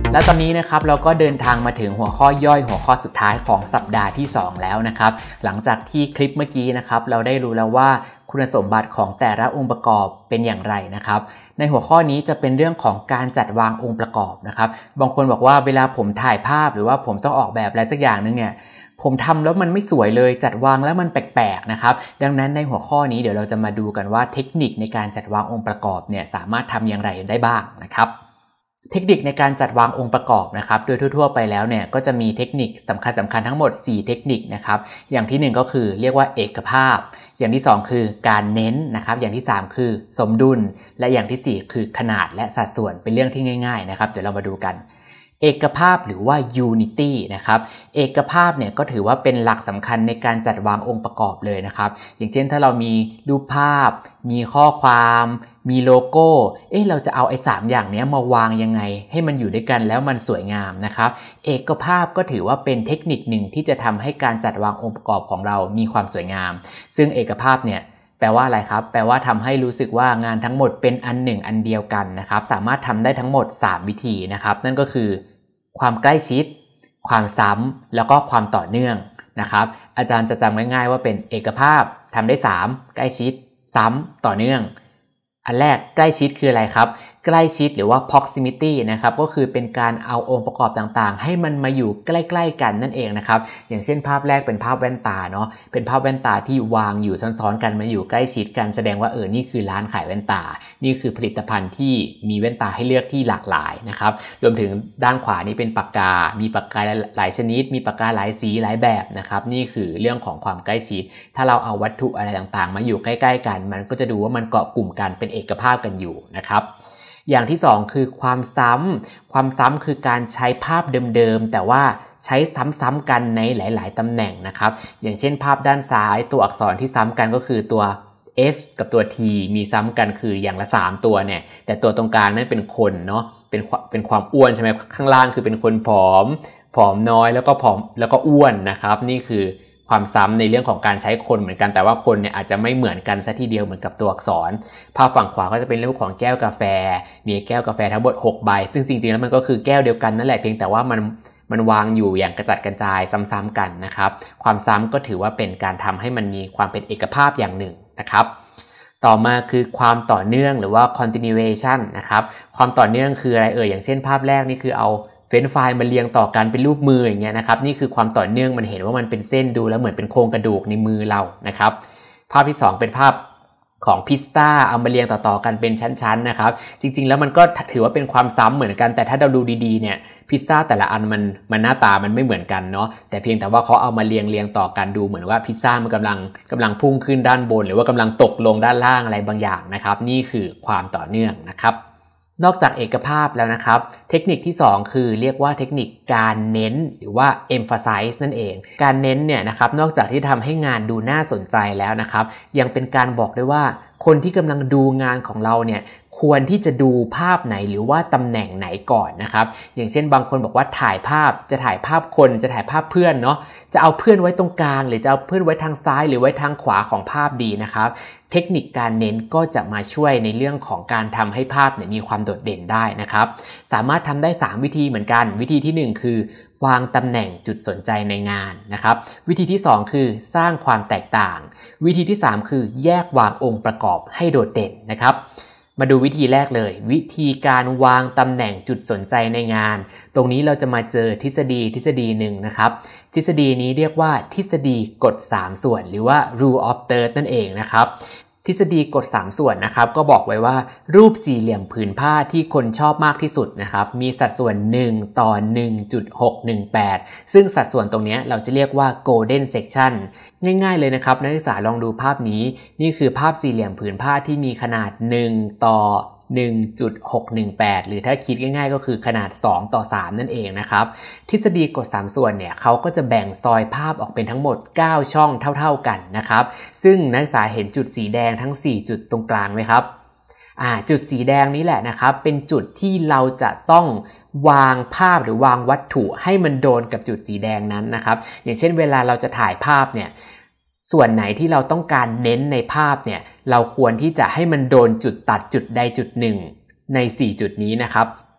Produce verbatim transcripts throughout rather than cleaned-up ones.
และตอนนี้นะครับเราก็เดินทางมาถึงหัวข้อย่อยหัวข้อสุดท้ายของสัปดาห์ที่สองแล้วนะครับหลังจากที่คลิปเมื่อกี้นะครับเราได้รู้แล้วว่าคุณสมบัติของแต่ละองค์ประกอบเป็นอย่างไรนะครับในหัวข้อนี้จะเป็นเรื่องของการจัดวางองค์ประกอบนะครับบางคนบอกว่าเวลาผมถ่ายภาพหรือว่าผมต้องออกแบบอะไรสักอย่างนึงเนี่ยผมทำแล้วมันไม่สวยเลยจัดวางแล้วมันแปลกๆนะครับดังนั้นในหัวข้อนี้เดี๋ยวเราจะมาดูกันว่าเทคนิคในการจัดวางองค์ประกอบเนี่ยสามารถทำอย่างไรได้บ้างนะครับเทคนิคในการจัดวางองค์ประกอบนะครับโดยทั่วๆไปแล้วเนี่ยก็จะมีเทคนิคสำคัญสำคัญทั้งหมดสี่เทคนิคนะครับอย่างที่หนึ่งก็คือเรียกว่าเอกภาพอย่างที่สองคือการเน้นนะครับอย่างที่สามคือสมดุลและอย่างที่สี่คือขนาดและสัดส่วนเป็นเรื่องที่ง่ายๆนะครับเดี๋ยวเรามาดูกันเอกภาพหรือว่า Unity นะครับเอกภาพเนี่ยก็ถือว่าเป็นหลักสำคัญในการจัดวางองค์ประกอบเลยนะครับอย่างเช่นถ้าเรามีรูปภาพมีข้อความมีโลโก้เอ๊ะเราจะเอาไอ้สามอย่างนี้มาวางยังไงให้มันอยู่ด้วยกันแล้วมันสวยงามนะครับเอกภาพก็ถือว่าเป็นเทคนิคหนึ่งที่จะทำให้การจัดวางองค์ประกอบของเรามีความสวยงามซึ่งเอกภาพเนี่ยแปลว่าอะไรครับแปลว่าทำให้รู้สึกว่างานทั้งหมดเป็นอันหนึ่งอันเดียวกันนะครับสามารถทำได้ทั้งหมดสามวิธีนะครับนั่นก็คือความใกล้ชิดความซ้ำแล้วก็ความต่อเนื่องนะครับอาจารย์จะจำง่ายๆว่าเป็นเอกภาพทำได้สามใกล้ชิดซ้ำต่อเนื่องอันแรกใกล้ชิดคืออะไรครับใกล้ชิดหรือว่า proximity นะครับก็คือเป็นการเอาองค์ประกอบต่างๆให้มันมาอยู่ใกล้ๆกันนั่นเองนะครับอย่างเช่นภาพแรกเป็นภาพแว่นตาเนาะเป็นภาพแว่นตาที่วางอยู่ซ้อนๆกันมาอยู่ใกล้ชิดกันแสดงว่าเออนี่คือร้านขายแว่นตานี่คือผลิตภัณฑ์ที่มีแว่นตาให้เลือกที่หลากหลายนะครับรวมถึงด้านขวานี่เป็นปากกามีปากกาหลายชนิดมีปากกาหลายสีหลายแบบนะครับนี่คือเรื่องของความใกล้ชิดถ้าเราเอาวัตถุอะไรต่างๆมาอยู่ใกล้ๆกันมันก็จะดูว่ามันเกาะกลุ่มกันเป็นเอกภาพกันอยู่นะครับอย่างที่สองคือความซ้ำความซ้ำคือการใช้ภาพเดิมๆแต่ว่าใช้ซ้ำๆกันในหลายๆตำแหน่งนะครับอย่างเช่นภาพด้านซ้ายตัวอักษรที่ซ้ำกันก็คือตัว F กับตัว T มีซ้ำกันคืออย่างละสามตัวเนี่ยแต่ตัวตรงกลางนั่นเป็นคนเนาะเป็นเป็นความอ้วนใช่ไหมข้างล่างคือเป็นคนผอมผอมน้อยแล้วก็ผอมแล้วก็อ้วนนะครับนี่คือความซ้ำในเรื่องของการใช้คนเหมือนกันแต่ว่าคนเนี่ยอาจจะไม่เหมือนกันซะทีเดียวเหมือนกับตัวอักษรภาพฝั่งขวาก็จะเป็นเรื่องของแก้วกาแฟมีแก้วกาแฟทั้งหมดหกใบซึ่งจริงๆแล้วมันก็คือแก้วเดียวกันนั่นแหละเพียงแต่ว่ามันมันวางอยู่อย่างกระจัดกระจายซ้ำๆกันนะครับความซ้ำก็ถือว่าเป็นการทำให้มันมีความเป็นเอกภาพอย่างหนึ่งนะครับต่อมาคือความต่อเนื่องหรือว่า continuation นะครับความต่อเนื่องคืออะไรเอ่ยอย่างเช่นภาพแรกนี่คือเอาเฟรนช์ฟรายมาเรียงต่อกันเป็นรูปมืออย่างเงี้ยนะครับนี่คือความต่อเนื่องมันเห็นว่ามันเป็นเส้นดูแล้วเหมือนเป็นโครงกระดูกในมือเรานะครับภาพที่สองเป็นภาพของพิซซ่าเอามาเรียงต่อๆกันเป็นชั้นๆนะครับจริงๆแล้วมันก็ถือว่าเป็นความซ้ำเหมือนกันแต่ถ้าเราดูดีๆเนี่ยพิซซ่าแต่ละอันมันมันหน้าตามันไม่เหมือนกันเนาะแต่เพียงแต่ว่าเขาเอามาเรียงเรียงต่อกันดูเหมือนว่าพิซซ่ามันกำลังกำลังพุ่งขึ้นด้านบนหรือว่ากำลังตกลงด้านล่างอะไรบางอย่างนะครับนี่คือความต่อเนื่องนะครับนอกจากเอกภาพแล้วนะครับเทคนิคที่สองคือเรียกว่าเทคนิคการเน้นหรือว่า emphasize นั่นเองการเน้นเนี่ยนะครับนอกจากที่ทำให้งานดูน่าสนใจแล้วนะครับยังเป็นการบอกด้วยว่าคนที่กำลังดูงานของเราเนี่ยควรที่จะดูภาพไหนหรือว่าตำแหน่งไหนก่อนนะครับอย่างเช่นบางคนบอกว่าถ่ายภาพจะถ่ายภาพคนจะถ่ายภาพเพื่อนเนาะจะเอาเพื่อนไว้ตรงกลางหรือจะเอาเพื่อนไว้ทางซ้ายหรือไว้ทางขวาของภาพดีนะครับเทคนิคการเน้นก็จะมาช่วยในเรื่องของการทำให้ภาพเนี่ยมีความโดดเด่นได้นะครับสามารถทำได้สามวิธีเหมือนกันวิธีที่หนึ่งคือวางตำแหน่งจุดสนใจในงานนะครับวิธีที่สองคือสร้างความแตกต่างวิธีที่สามคือแยกวางองค์ประกอบให้โดดเด่นนะครับมาดูวิธีแรกเลยวิธีการวางตำแหน่งจุดสนใจในงานตรงนี้เราจะมาเจอทฤษฎีทฤษฎีหนึ่งนะครับทฤษฎีนี้เรียกว่าทฤษฎีกฎสามส่วนหรือว่า rule of thirds นั่นเองนะครับทฤษฎีกฎสามส่วนนะครับก็บอกไว้ว่ารูปสี่เหลี่ยมผืนผ้าที่คนชอบมากที่สุดนะครับมีสัดส่วนหนึ่งต่อ หนึ่งจุดหกหนึ่งแปด ซึ่งสัดส่วนตรงนี้เราจะเรียกว่า golden section ง่ายๆเลยนะครับนักศึกษาลองดูภาพนี้นี่คือภาพสี่เหลี่ยมผืนผ้าที่มีขนาดหนึ่งต่อ หนึ่งจุดหกหนึ่งแปด หรือถ้าคิดง่ายๆก็คือขนาดสองต่อสามนั่นเองนะครับทฤษฎีกฎสามส่วนเนี่ยเขาก็จะแบ่งซอยภาพออกเป็นทั้งหมดเก้าช่องเท่าๆกันนะครับซึ่งนักศึกษาเห็นจุดสีแดงทั้งสี่จุดตรงกลางไหมครับอ่าจุดสีแดงนี้แหละนะครับเป็นจุดที่เราจะต้องวางภาพหรือวางวัตถุให้มันโดนกับจุดสีแดงนั้นนะครับอย่างเช่นเวลาเราจะถ่ายภาพเนี่ยส่วนไหนที่เราต้องการเน้นในภาพเนี่ยเราควรที่จะให้มันโดนจุดตัดจุดใดจุดหนึ่งในสี่จุดนี้นะครับ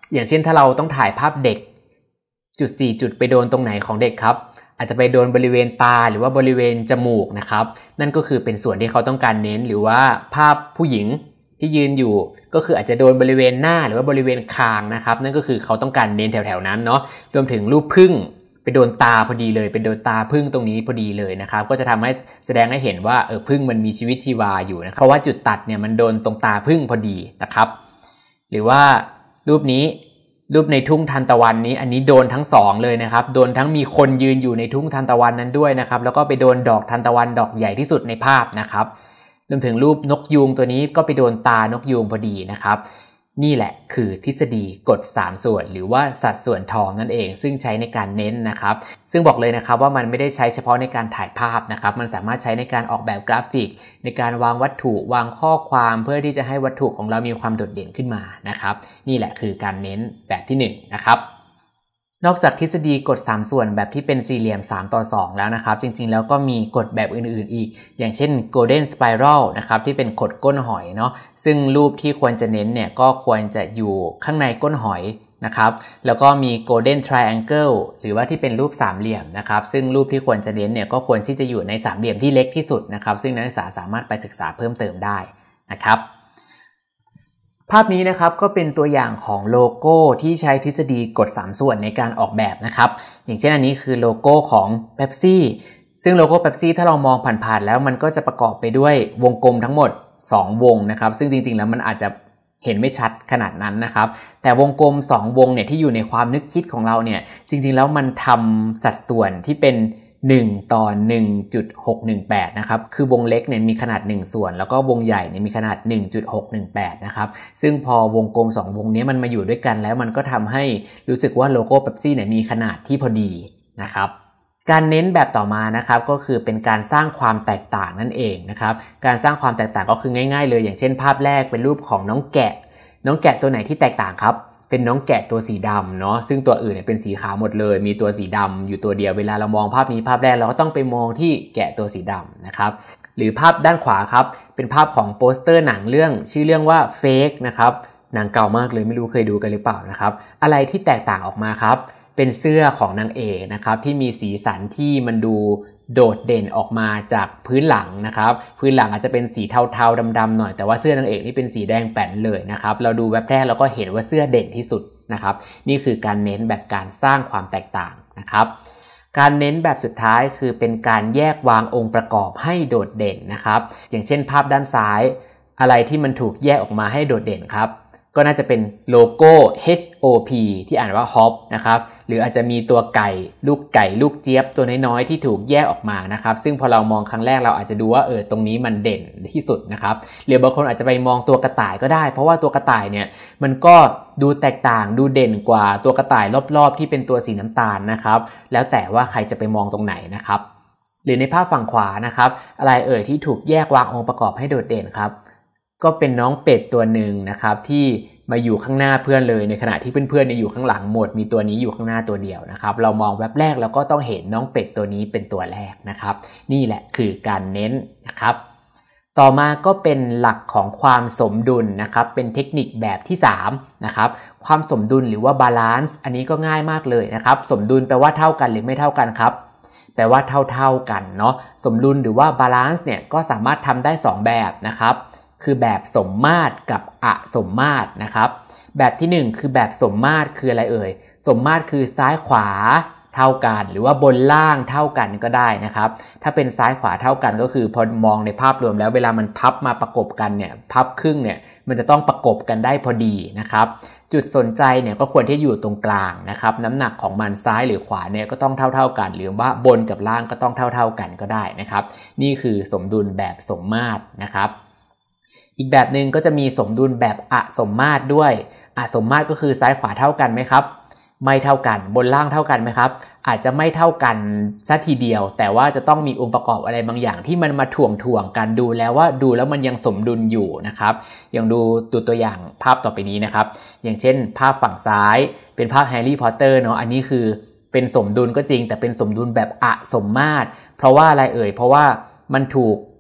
อย่างเช่นถ้าเราต้องถ่ายภาพเด็กจุดสี่จุดไปโดนตรงไหนของเด็กครับอาจจะไปโดนบริเวณตาหรือว่าบริเวณจมูกนะครับนั่นก็คือเป็นส่วนที่เขาต้องการเน้นหรือว่าภาพผู้หญิงที่ยืนอยู่ก็คืออาจจะโดนบริเวณหน้าหรือว่าบริเวณคางนะครับนั่นก็คือเขาต้องการเน้นแถวๆนั้นเนาะรวมถึงรูปผึ้งไปโดนตาพอดีเลยไปโดนตาผึ้งตรงนี้พอดีเลยนะครับก็จะทำให้แสดงให้เห็นว่าเออผึ้งมันมีชีวิตชีวาอยู่นะเพราะว่าจุดตัดเนี่ยมันโดนตรงตาผึ้งพอดีนะครับหรือว่ารูปนี้รูปในทุ่งทานตะวันนี้อันนี้โดนทั้งสองเลยนะครับโดนทั้งมีคนยืนอยู่ในทุ่งทานตะวันนั้นด้วยนะครับแล้วก็ไปโดนดอกทานตะวันดอกใหญ่ที่สุดในภาพนะครับรวมถึงรูปนกยูงตัวนี้ก็ไปโดนตานกยูงพอดีนะครับนี่แหละคือทฤษฎีกฎสามส่วนหรือว่าสัดส่วนทองนั่นเองซึ่งใช้ในการเน้นนะครับซึ่งบอกเลยนะครับว่ามันไม่ได้ใช้เฉพาะในการถ่ายภาพนะครับมันสามารถใช้ในการออกแบบกราฟิกในการวางวัตถุวางข้อความเพื่อที่จะให้วัตถุของเรามีความโดดเด่นขึ้นมานะครับนี่แหละคือการเน้นแบบที่หนึ่งนะครับนอกจากทฤษฎีกฎสามส่วนแบบที่เป็นสี่เหลี่ยมสามต่อสองแล้วนะครับจริงๆแล้วก็มีกฎแบบอื่นๆอีกอย่างเช่น Golden Spiral นะครับที่เป็นกฎก้นหอยเนาะซึ่งรูปที่ควรจะเน้นเนี่ยก็ควรจะอยู่ข้างในก้นหอยนะครับแล้วก็มี Golden Triangle หรือว่าที่เป็นรูปสามเหลี่ยมนะครับซึ่งรูปที่ควรจะเน้นเนี่ยก็ควรที่จะอยู่ในสามเหลี่ยมที่เล็กที่สุดนะครับซึ่งนักศึกษาสามารถไปศึกษาเพิ่มเติมได้นะครับภาพนี้นะครับก็เป็นตัวอย่างของโลโก้ที่ใช้ทฤษฎีกฎสามส่วนในการออกแบบนะครับอย่างเช่นอันนี้คือโลโก้ของ Pepsi ซึ่งโลโก้ Pepsi ถ้าเรามองผ่านๆแล้วมันก็จะประกอบไปด้วยวงกลมทั้งหมดสองวงนะครับซึ่งจริงๆแล้วมันอาจจะเห็นไม่ชัดขนาดนั้นนะครับแต่วงกลมสองวงเนี่ยที่อยู่ในความนึกคิดของเราเนี่ยจริงๆแล้วมันทำสัดส่วนที่เป็นหนึ่งต่อ หนึ่งจุดหกหนึ่งแปด นะครับคือวงเล็กเนี่ยมีขนาดหนึ่งส่วนแล้วก็วงใหญ่เนี่ยมีขนาด หนึ่งจุดหกหนึ่งแปด นะครับซึ่งพอวงกลมสองวงนี้มันมาอยู่ด้วยกันแล้วมันก็ทำให้รู้สึกว่าโลโก้ Pepsi เนี่ยมีขนาดที่พอดีนะครับการเน้นแบบต่อมานะครับก็คือเป็นการสร้างความแตกต่างนั่นเองนะครับการสร้างความแตกต่างก็คือง่ายๆเลยอย่างเช่นภาพแรกเป็นรูปของน้องแกะน้องแกะตัวไหนที่แตกต่างครับเป็นน้องแกะตัวสีดำเนาะซึ่งตัวอื่นเนี่ยเป็นสีขาวหมดเลยมีตัวสีดำอยู่ตัวเดียวเวลาเรามองภาพนี้ภาพแรกเราก็ต้องไปมองที่แกะตัวสีดำนะครับหรือภาพด้านขวาครับเป็นภาพของโปสเตอร์หนังเรื่องชื่อเรื่องว่า Fake นะครับหนังเก่ามากเลยไม่รู้เคยดูกันหรือเปล่านะครับอะไรที่แตกต่างออกมาครับเป็นเสื้อของนางเอกนะครับที่มีสีสันที่มันดูโดดเด่นออกมาจากพื้นหลังนะครับพื้นหลังอาจจะเป็นสีเทาๆดำๆหน่อยแต่ว่าเสื้อนางเอกนี่เป็นสีแดงแป๋นเลยนะครับเราดูแวบแรกเราก็เห็นว่าเสื้อเด่นที่สุดนะครับนี่คือการเน้นแบบการสร้างความแตกต่างนะครับการเน้นแบบสุดท้ายคือเป็นการแยกวางองค์ประกอบให้โดดเด่นนะครับอย่างเช่นภาพด้านซ้ายอะไรที่มันถูกแยกออกมาให้โดดเด่นครับก็น่าจะเป็นโลโก้ เอช โอ พี ที่อ่านว่า Hop นะครับหรืออาจจะมีตัวไก่ลูกไก่ลูกเจี๊ยบตัวน้อยๆที่ถูกแยกออกมานะครับซึ่งพอเรามองครั้งแรกเราอาจจะดูว่าเออตรงนี้มันเด่นที่สุดนะครับหรือบางคนอาจจะไปมองตัวกระต่ายก็ได้เพราะว่าตัวกระต่ายเนี่ยมันก็ดูแตกต่างดูเด่นกว่าตัวกระต่ายรอบๆที่เป็นตัวสีน้ำตาลนะครับแล้วแต่ว่าใครจะไปมองตรงไหนนะครับหรือในภาพฝั่งขวานะครับอะไรเอ่ยที่ถูกแยกวางองค์ประกอบให้โดดเด่นครับก็เป็นน้องเป็ดตัวหนึ่งนะครับที่มาอยู่ข้างหน้าเพื่อนเลยในขณะที่เพื่อนๆเนี่ยอยู่ข้างหลังหมดมีตัวนี้อยู่ข้างหน้าตัวเดียวนะครับเรามองแวบแรกเราก็ต้องเห็นน้องเป็ดตัวนี้เป็นตัวแรกนะครับนี่แหละคือการเน้นนะครับต่อมาก็เป็นหลักของความสมดุลนะครับเป็นเทคนิคแบบที่สามนะครับความสมดุลหรือว่าบาลานซ์อันนี้ก็ง่ายมากเลยนะครับสมดุลแปลว่าเท่ากันหรือไม่เท่ากันครับแปลว่าเท่าๆกันเนาะสมดุลหรือว่าบาลานซ์เนี่ยก็สามารถทำได้สองแบบนะครับคือแบบสมมาตรกับอสมมาตรนะครับแบบที่หนึ่งคือแบบสมมาตรคืออะไรเอ่ยสมมาตรคือซ้ายขวาเท่ากันหรือว่าบนล่างเท่ากันก็ได้นะครับถ้าเป็นซ้ายขวาเท่ากันก็คือพอมองในภาพรวมแล้วเวลามันพับมาประกบกันเนี่ยพับครึ่งเนี่ยมันจะต้องประกบกันได้พอดีนะครับจุดสนใจเนี่ยก็ควรที่อยู่ตรงกลางนะครับน้ำหนักของมันซ้ายหรือขวาเนี่ยก็ต้องเท่าๆกันหรือว่าบนกับล่างก็ต้องเท่าๆกันก็ได้นะครับนี่คือสมดุลแบบสมมาตรนะครับอีกแบบหนึ่งก็จะมีสมดุลแบบอสมมาตรด้วยอสมมาตรก็คือซ้ายขวาเท่ากันไหมครับไม่เท่ากันบนล่างเท่ากันไหมครับอาจจะไม่เท่ากันซะทีเดียวแต่ว่าจะต้องมีองค์ประกอบอะไรบางอย่างที่มันมาถ่วงถ่วงกันดูแล้วว่าดูแล้วมันยังสมดุลอยู่นะครับอย่างดูตัวตัวอย่างภาพต่อไปนี้นะครับอย่างเช่นภาพฝั่งซ้ายเป็นภาพแฮร์รี่พอตเตอร์เนาะอันนี้คือเป็นสมดุลก็จริงแต่เป็นสมดุลแบบอสมมาตรเพราะว่าอะไรเอ่ยเพราะว่ามันถูก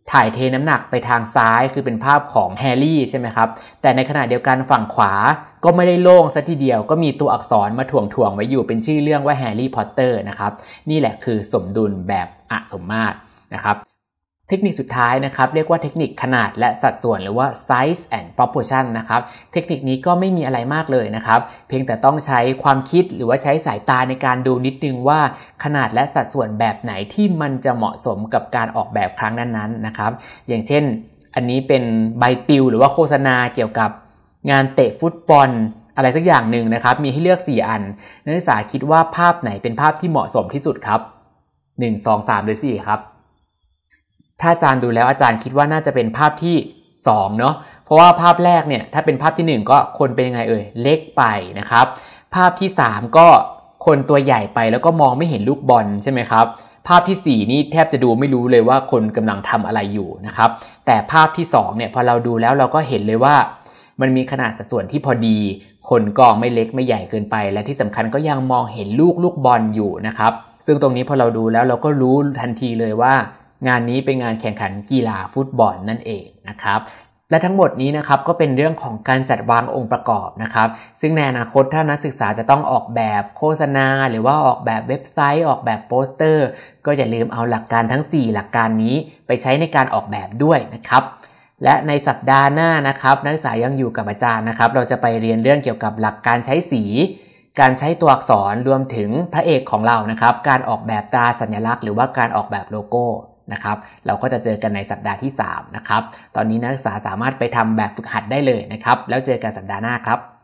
ถ่ายเทน้ำหนักไปทางซ้ายคือเป็นภาพของแฮร์รี่ใช่ไหมครับแต่ในขณะเดียวกันฝั่งขวาก็ไม่ได้โล่งซะทีเดียวก็มีตัวอักษรมาถ่วงๆไว้อยู่เป็นชื่อเรื่องว่าแฮร์รี่พอตเตอร์นะครับนี่แหละคือสมดุลแบบอสมมาตรนะครับเทคนิคสุดท้ายนะครับเรียกว่าเทคนิคขนาดและสัดส่วนหรือว่า size and proportion นะครับเทคนิคนี้ก็ไม่มีอะไรมากเลยนะครับเพียงแต่ต้องใช้ความคิดหรือว่าใช้สายตาในการดูนิดนึงว่าขนาดและสัดส่วนแบบไหนที่มันจะเหมาะสมกับการออกแบบครั้งนั้นๆนะครับอย่างเช่นอันนี้เป็นใบปลิวหรือว่าโฆษณาเกี่ยวกับงานเตะฟุตบอลอะไรสักอย่างหนึ่งนะครับมีให้เลือกสี่อันนักศึกษาคิดว่าภาพไหนเป็นภาพที่เหมาะสมที่สุดครับหนึ่ง สอง สามหรือสี่ครับถ้าอาจารย์ดูแล้วอาจารย์คิดว่าน่าจะเป็นภาพที่สองเนาะเพราะว่าภาพแรกเนี่ยถ้าเป็นภาพที่หนึ่งก็คนเป็นยังไงเอ่ยเล็กไปนะครับภาพที่สามก็คนตัวใหญ่ไปแล้วก็มองไม่เห็นลูกบอลใช่ไหมครับภาพที่สี่นี่แทบจะดูไม่รู้เลยว่าคนกำลังทำอะไรอยู่นะครับแต่ภาพที่สองเนี่ยพอเราดูแล้วเราก็เห็นเลยว่ามันมีขนาดสัดส่วนที่พอดีคนก็ไม่เล็กไม่ใหญ่เกินไปและที่สำคัญก็ยังมองเห็นลูกลูกบอลอยู่นะครับซึ่งตรงนี้พอเราดูแล้วเราก็รู้ทันทีเลยว่างานนี้เป็นงานแข่งขันกีฬาฟุตบอลนั่นเองนะครับและทั้งหมดนี้นะครับก็เป็นเรื่องของการจัดวางองค์ประกอบนะครับซึ่งในอนาคตถ้านักศึกษาจะต้องออกแบบโฆษณาหรือว่าออกแบบเว็บไซต์ออกแบบโปสเตอร์ก็อย่าลืมเอาหลักการทั้งสี่หลักการนี้ไปใช้ในการออกแบบด้วยนะครับและในสัปดาห์หน้านะครับนักศึกษายังอยู่กับอาจารย์นะครับเราจะไปเรียนเรื่องเกี่ยวกับหลักการใช้สีการใช้ตัวอักษรรวมถึงพระเอกของเรานะครับการออกแบบตราสัญลักษณ์หรือว่าการออกแบบโลโก้นะครับเราก็จะเจอกันในสัปดาห์ที่สามนะครับตอนนี้นักศึกษาสามารถไปทำแบบฝึกหัดได้เลยนะครับแล้วเจอกันสัปดาห์หน้าครับ